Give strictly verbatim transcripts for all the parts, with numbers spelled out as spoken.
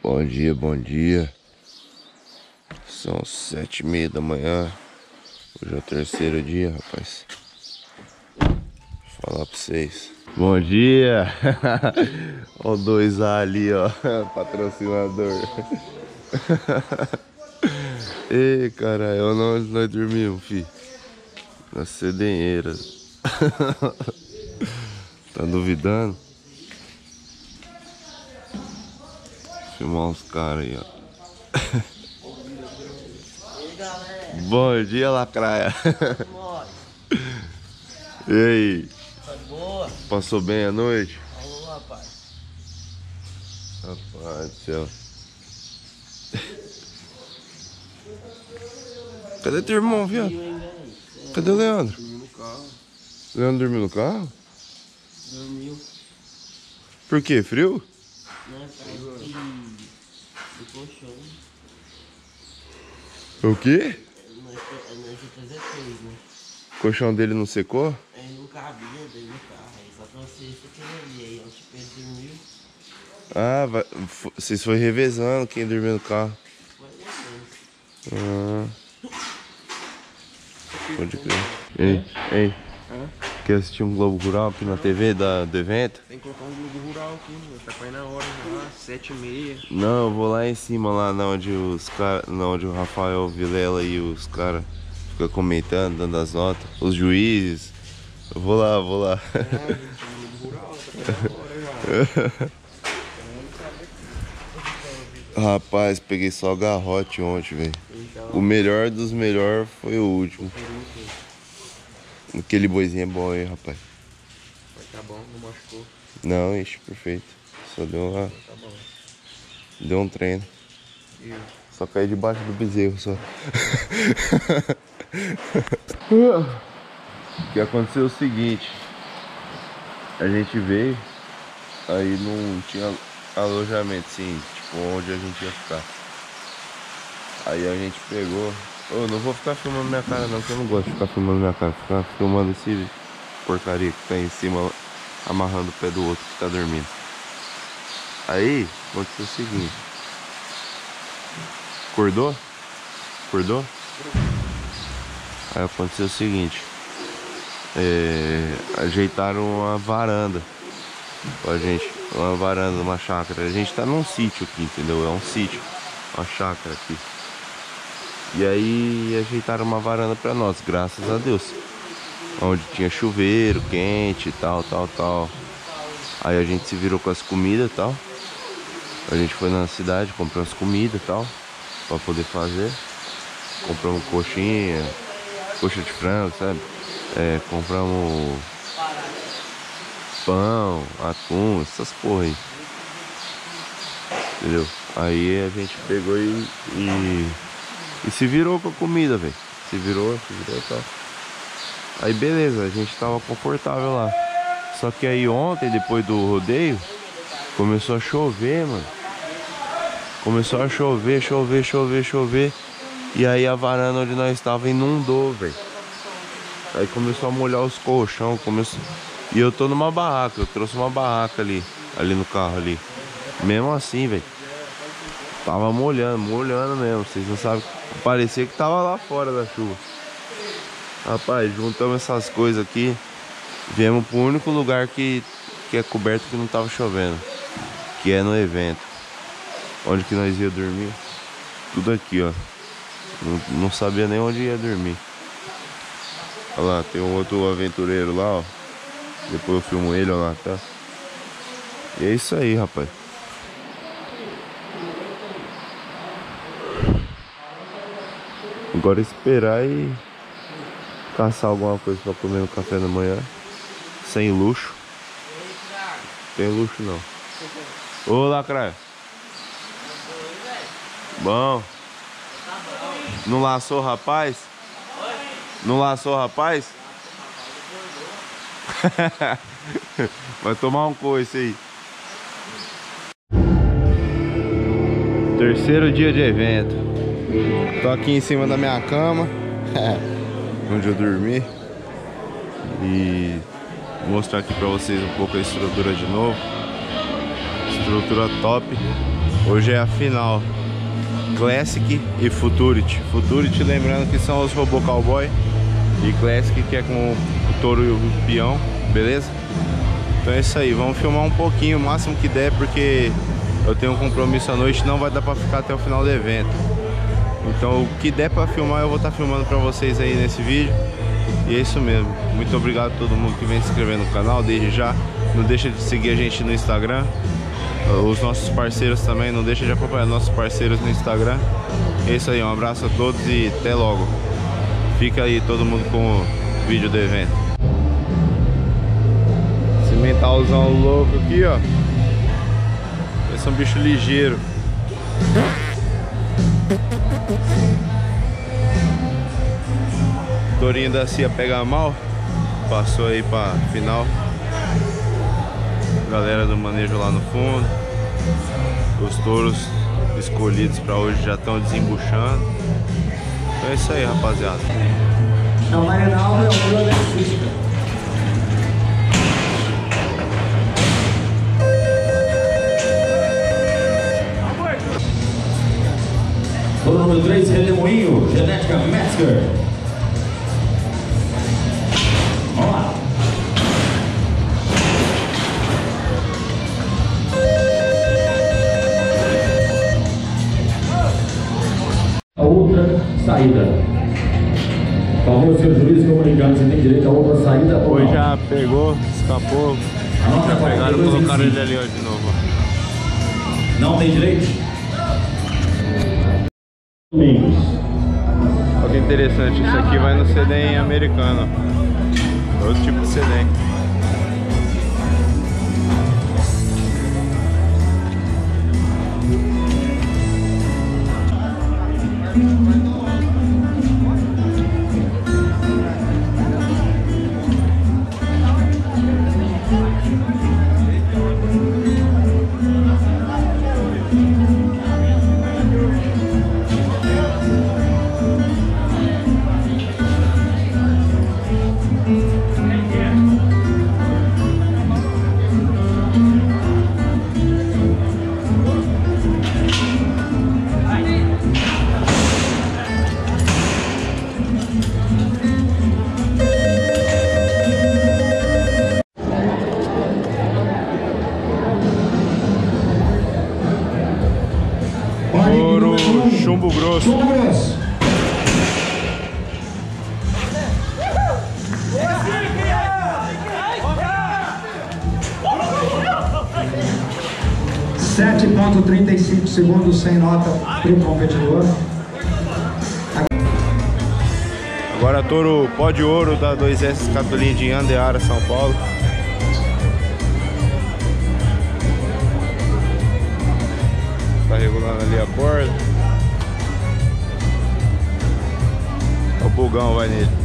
Bom dia, bom dia. São sete e meia da manhã. Hoje é o terceiro dia, rapaz. Vou falar pra vocês. Bom dia. Ó o dois A ali, ó. Patrocinador. Ei, caralho, onde nós dormimos, fi? Na cedenheira. Tá duvidando? Filmar uns caras aí, ó. Bom dia, lacraia. E aí? Tá boa? Passou bem a noite? Alô, rapaz. Rapaz do céu. Cadê teu irmão, viado? Cadê o Leandro? Dormiu no carro. Leandro dormiu no carro? Dormiu. Por quê? Frio? Não, parece que do colchão. O quê? Nós nós fazer três, né? O colchão dele não secou? Aí não cabia daí no carro. Aí só trouxe esse aqui ali. Aí ontem Pedro dormiu. Ah, vai, f- vocês foram revezando quem dormiu no carro. Foi assim. Ah. Pode crer. Ei, ei. Hã? Quer assistir um Globo Rural aqui na T V da, do evento? Tem que colocar um Globo Rural aqui, meu. Tá quase na hora já, sete e meia. Não, eu vou lá em cima, lá na onde os cara, na onde o Rafael Vilela e os caras ficam comentando, dando as notas, os juízes. Eu vou lá, eu vou lá. Ah, gente, o Globo Rural, tá quase na hora já. Rapaz, peguei só garrote ontem, velho. O melhor dos melhores foi o último. Aquele boizinho é bom aí, rapaz. Mas tá bom, não machucou. Não, ixi, perfeito. Só deu uma. Tá bom. Deu um treino. E Só caí debaixo do bezerro só. O que aconteceu é o seguinte. A gente veio, aí não tinha alojamento, sim, tipo, onde a gente ia ficar. Aí a gente pegou. Eu não vou ficar filmando minha cara não, porque eu não gosto de ficar filmando minha cara. Ficar filmando esse porcaria que tá em cima, amarrando o pé do outro que tá dormindo. Aí, aconteceu o seguinte. Acordou? Acordou? Aí aconteceu o seguinte. É, ajeitaram a varanda pra gente. Uma varanda, uma chácara. A gente tá num sítio aqui, entendeu? É um sítio. Uma chácara aqui. E aí ajeitaram uma varanda pra nós, graças a Deus. Onde tinha chuveiro quente e tal, tal, tal. Aí a gente se virou com as comidas e tal. A gente foi na cidade, comprou as comidas e tal, pra poder fazer. Compramos coxinha, coxa de frango, sabe? É, compramos pão, atum, essas porra aí. Entendeu? Aí a gente pegou e... e... E se virou com a comida, velho. Se virou, se virou e tal. Aí beleza, a gente tava confortável lá. Só que aí ontem, depois do rodeio, começou a chover, mano. Começou a chover, chover, chover, chover. E aí a varanda onde nós estávamos inundou, velho. Aí começou a molhar os colchão, começou... E eu tô numa barraca, eu trouxe uma barraca ali, ali no carro ali. Mesmo assim, velho. Tava molhando, molhando mesmo, vocês não sabem. Parecia que tava lá fora da chuva. Rapaz, juntamos essas coisas aqui. Viemos pro único lugar que, que é coberto que não tava chovendo. Que é no evento. Onde que nós ia dormir. Tudo aqui, ó. Não, não sabia nem onde ia dormir. Olha lá, tem um outro aventureiro lá, ó. Depois eu filmo ele, ó lá, tá? E é isso aí, rapaz. Agora esperar e caçar alguma coisa pra comer no café da manhã. Sem luxo. Tem luxo não. Ô, lacraia. Bom. Não laçou o rapaz? Não laçou o rapaz? Vai tomar um coice aí. Terceiro dia de evento. Tô aqui em cima da minha cama, onde eu dormi. E vou mostrar aqui pra vocês um pouco a estrutura de novo. Estrutura top. Hoje é a final. Classic e Futurity. Futurity, lembrando que são os robô cowboy. E Classic, que é com o touro e o peão, beleza? Então é isso aí, vamos filmar um pouquinho, o máximo que der, porque eu tenho um compromisso à noite, não vai dar pra ficar até o final do evento. Então o que der pra filmar eu vou estar filmando pra vocês aí nesse vídeo. E é isso mesmo, muito obrigado a todo mundo que vem se inscrever no canal desde já. Não deixa de seguir a gente no Instagram. Os nossos parceiros também, não deixa de acompanhar nossos parceiros no Instagram. É isso aí, um abraço a todos e até logo. Fica aí todo mundo com o vídeo do evento. Cimentalzão louco aqui, ó. Esse é um bicho ligeiro. Tourinho da Cia pega mal. Passou aí pra final. Galera do manejo lá no fundo. Os touros escolhidos pra hoje já estão desembuchando. Então é isso aí, rapaziada. Não, Marianal é um eletricista. O número três, Redemoinho, Genética Metzger. Vamos lá. A outra saída. Por favor, senhor juiz, comunicando, você tem direito a outra saída. Hoje já pegou, escapou. Pegaram e colocaram ele ali ó, de novo. Não tem direito? Domingos. Olha que interessante, isso aqui vai no sedem americano. Outro tipo de sedem. Ouro chumbo grosso. Chumbo grosso. sete ponto trinta e cinco segundos sem nota para o competidor. Agora touro pó de ouro da dois S Catolinha de Andeara, São Paulo. Tá regulando ali a corda. O bugão vai nele.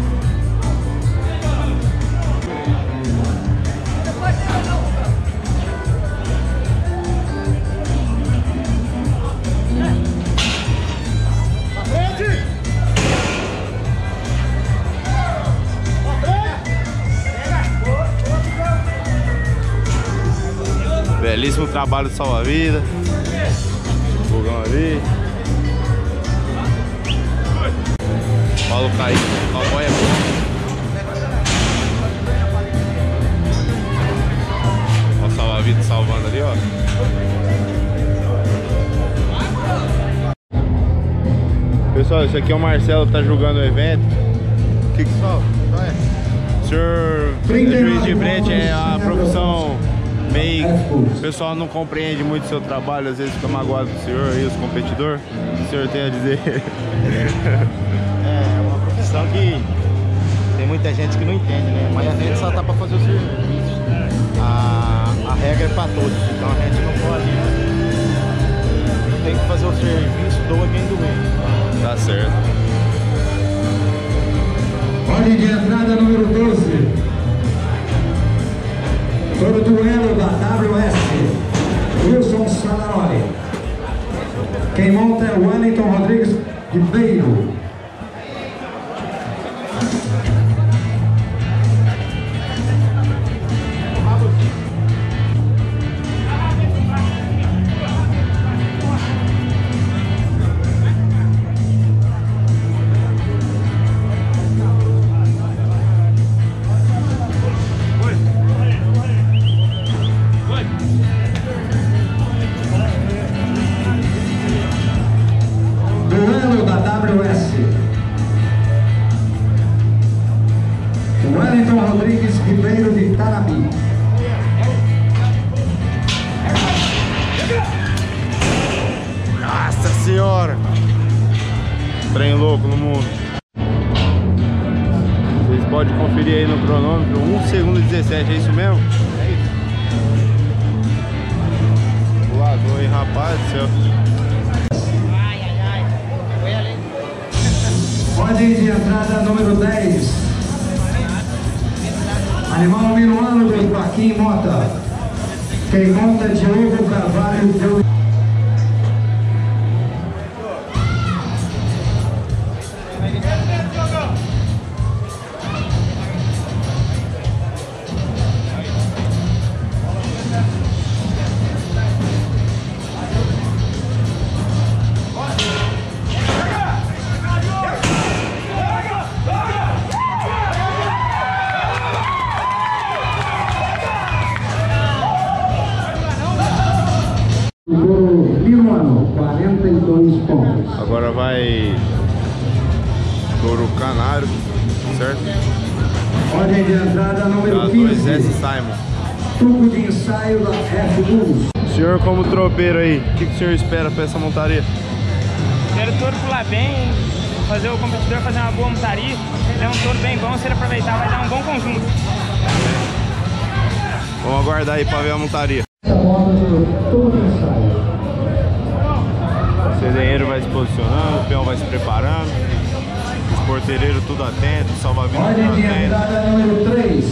Belíssimo trabalho de salva-vida. Fogão ali. Paulo Caí, cowboy é bom. Ó, o salva-vida salvando ali, ó. Pessoal, esse aqui é o Marcelo que tá julgando o evento. O que que fala? O senhor é juiz de frente, é a profissão meio... O pessoal não compreende muito o seu trabalho, às vezes fica magoado com o senhor e os competidores. O que o senhor tem a dizer? É uma profissão que tem muita gente que não entende, né? Mas a gente só tá pra fazer o serviço. A, a regra é pra todos, então a gente não pode... Tem que fazer o serviço, doa quem doer. Tá certo. Ordem de entrada número doze. Todo duelo da W S. Wilson Sanaroli. Quem monta é o Wellington Rodrigues Ribeiro. Trem louco no mundo. Vocês podem conferir aí no cronômetro, um segundo e dezessete, é isso mesmo? É isso. Voador, hein, rapaz do céu. Ai, ai, ai. Foi ali. Ordem de entrada número dez. Animal minuano do Joaquim Mota. Quem monta é Diogo Carvalho do... Minuano, quarenta e dois pontos. Agora vai Touro Canário, certo? Ordem de entrada número Da dois S quinze. Simon. Tubo de ensaio da F Bulls. Senhor, como tropeiro aí, o que, que o senhor espera para essa montaria? Quero o touro pular bem, fazer o competidor fazer uma boa montaria. É um touro bem bom, se ele aproveitar vai dar um bom conjunto. Vamos aguardar aí para ver a montaria. Essa moto de tubo de ensaio. O cedenheiro vai se posicionando, o peão vai se preparando, os porteireiros tudo atento, o salva-vidas Ordem tudo de atento. entrada número três.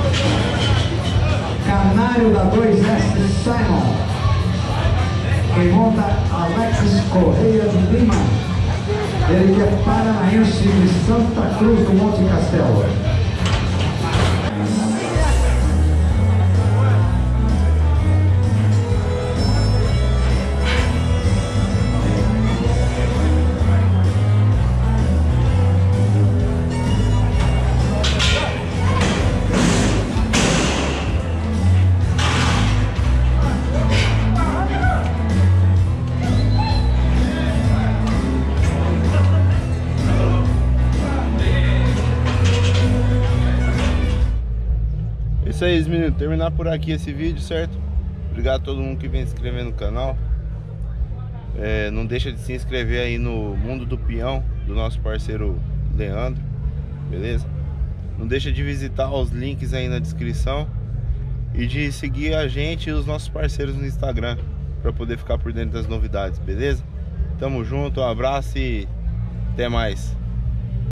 Canário da dois S Simon. Quem monta Alexis Correia de Lima. Ele que é paranaense de Santa Cruz do Monte Castelo. Isso aí, meninos, terminar por aqui esse vídeo, certo? Obrigado a todo mundo que vem se inscrever no canal. É, não deixa de se inscrever aí no Mundo do Peão, do nosso parceiro Leandro, beleza? Não deixa de visitar os links aí na descrição e de seguir a gente e os nossos parceiros no Instagram para poder ficar por dentro das novidades, beleza? Tamo junto, um abraço e até mais.